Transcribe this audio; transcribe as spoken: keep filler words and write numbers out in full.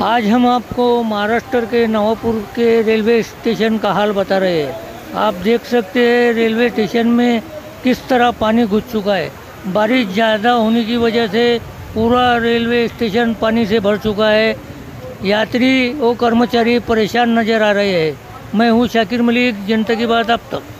आज हम आपको महाराष्ट्र के नवापुर के रेलवे स्टेशन का हाल बता रहे हैं। आप देख सकते हैं रेलवे स्टेशन में किस तरह पानी घुस चुका है। बारिश ज़्यादा होने की वजह से पूरा रेलवे स्टेशन पानी से भर चुका है। यात्री और कर्मचारी परेशान नज़र आ रहे हैं। मैं हूँ शाकिर मलिक, जनता की बात अब तक।